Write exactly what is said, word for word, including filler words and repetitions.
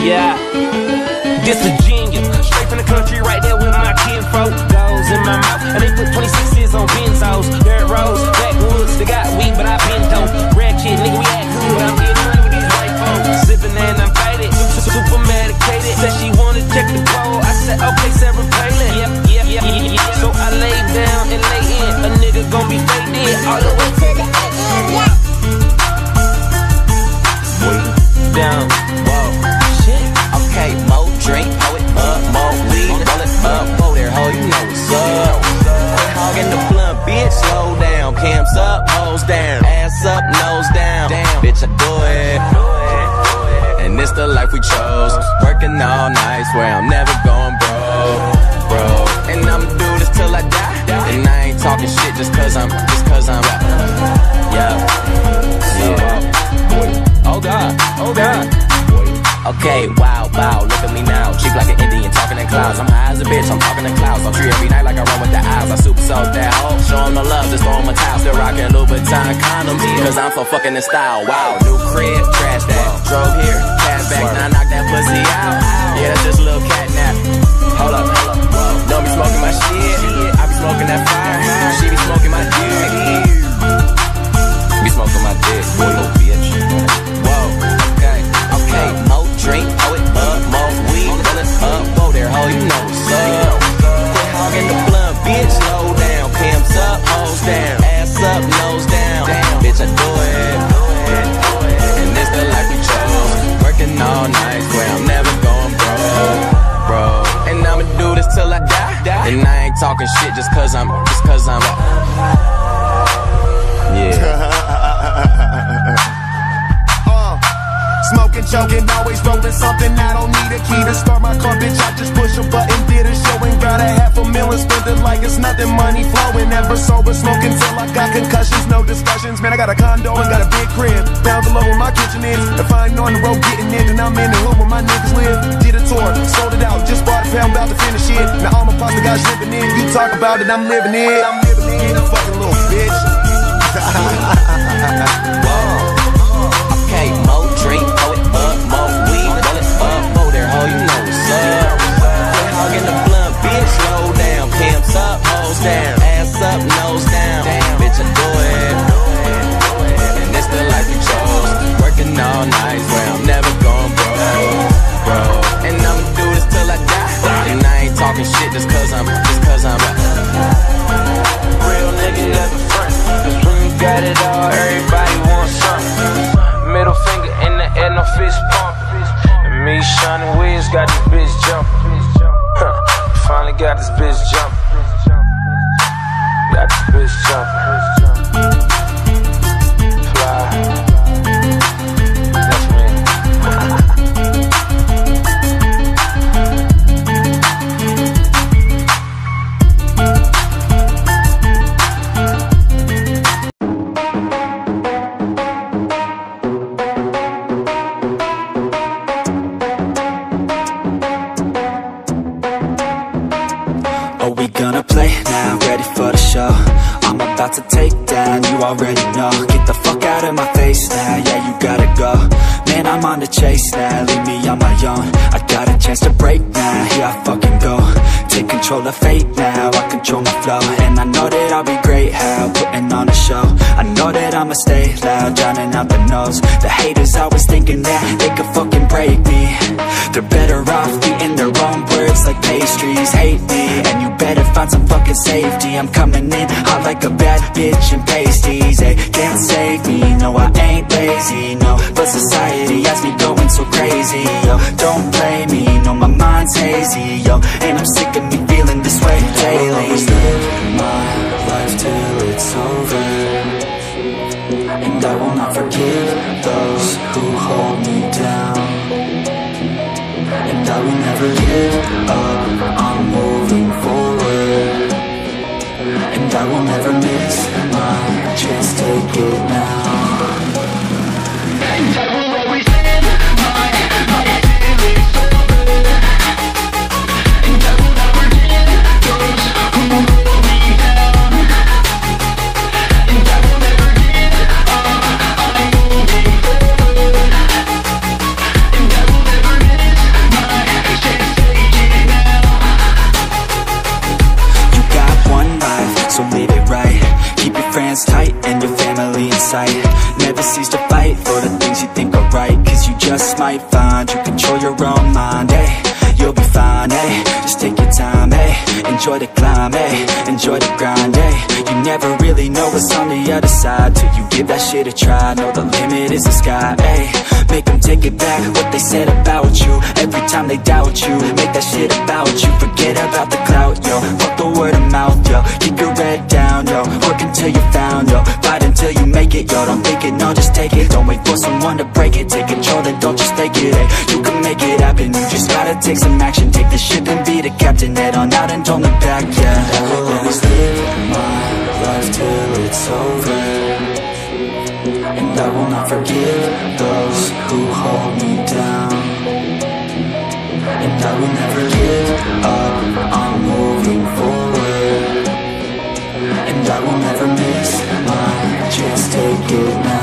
Yeah, this Virginia, straight from the country, right there with my kinfolk. Goes in my mouth, and they put twenty-sixes on benzos. Dirt roads, backwoods, they got weed, but I been dope. Ratchet, nigga, we act good. I'm getting money with these white folks. Sipping and I'm faded, super medicated. Said she wanna check the pole. I said, okay, Sarah Palin. Yep, yep, yep, yep, yep. So I lay down and lay in. A nigga gon' be faded all the way to the end. Yeah. Way down, whoa. Okay, more drink, hoe it up, more weed, roll it up, whoa there, ho, you know what's up. Quit hogging the blunt, bitch, slow down. Cams up, hoes down, ass up, nose down. Damn, bitch, I do it. And it's the life we chose. Working all night, swear I'm never going broke, bro. And I'ma do this till I die. And I ain't talking shit just cause I'm, just cause I'm, yeah, yeah. Oh God, oh God. Okay, wow, wow, look at me now. Cheap like an Indian, talking in clouds. I'm high as a bitch, I'm talking in clouds. I'm tree every night like I run with the eyes. I super soak that hoe, show them the love, just throw them a towel. Still rocking Louboutin condoms, cause I'm so fucking in style. Wow, new crib, trash that. Drove here, cash back, now I knock that pussy out. Yeah, that's just a little cat nap. Hold up, hold up, whoa. Don't be smoking my shit, I be smoking that fire. She be smoking my dick. Be smoking my dick, boy, little bitch. Whoa, okay, okay, more drink, hoe it up, more weed, roll it up, whoa there, ho, you know what's up. Quit hogging the blunt, bitch, slow down. Cams up, hoes down, ass up, nose down. Damn, bitch, I do it. And this the life we chose. Working all night, swear I'm never going broke, bro. And I'ma do this till I die. And I ain't talking shit just cause I'm, just cause I'm, yeah. Smoking, choking, always rolling something. I don't need a key to start my car, bitch. I just push a button, did a show and got a half a million. Spent it like it's nothing, money flowing. Never sober, smoking till I got concussions. No discussions, man. I got a condo and got a big crib down below where my kitchen is. If I ain't on the road getting it, then I'm in the hood where my niggas live. Did a tour, sold it out, just bought a pound, about to finish it. Now all my pasta guys living in. You talk about it, I'm living it. I'm living it, a fucking little bitch. Okay, more drink, hoe it up, more weed, roll it up, whoa there, ho, you know what's up. Quit hogging the blunt, bitch, slow down. Cams up, hoes down, ass up, nose down. Damn, bitch, I do it. And this the life we chose. Working all night, swear I'm never going broke, bro. And I'ma do this till I die. And I ain't talking shit just cause I'm, just cause I'm real nigga never front. Cause when you got it all, everybody wants something. Middle finger in the air, no fist pump. And me, Shawnee Wiz, got this bitch jumping. Huh. Finally got this bitch jumping. Got this bitch jumping. Fly. That's me. I'm about to take down, you already know. Get the fuck out of my face now, yeah, you gotta go. Man, I'm on the chase now, leave me on my own. I got a chance to break now, here I fucking go. Take control of fate now, I control my flow. And I know that I'll be great, how, putting on a show. I know that I'ma stay loud, drowning out the noise. The haters always thinking that they could fucking break me. They're better off eating their own words like pastries. Hate me, and you better find some fucking safety. I'm coming in hot like a bad bitch and pasties. They can't save me, no I ain't lazy, no. But society has me going so crazy, yo. Don't blame me, no my mind's hazy, yo. And I'm sick of me feeling this way daily. I'll always live my life till it's over, and I will not forgive those who hold me down. And I will never give up, I'm moving forward. And I will never miss my chance, take it now. And I will always live my life till it's over, and I will not forgive those who hold me down. And I will never give up, I'm moving forward. And I will never miss sight. Never cease to fight for the things you think are right, cause you just might find you control your own mind, eh? You'll be fine, eh? Just take your time, eh? Enjoy the climb, eh? Enjoy the grind, eh? You never really know what's on the other side till you give that shit a try. Know the limit is the sky, eh? Make them take it back, what they said about you. Every time they doubt you, make that shit about you. Forget about the clout, yo. Fuck the word of mouth, yo. Keep your head down, yo. Work until you're found, yo. Fight until you make it, yo. Don't think it, no, just take it. Don't wait for someone to break it. Take control, then don't just take it, eh? You can make it happen, you just gotta take some action. Take the ship and be the captain. Head on out and don't look back, yeah. I will always live my life till it's over, and I will not forgive those who hold me down. And I will never give up, I'm moving forward, and I will never miss my chance, take it now.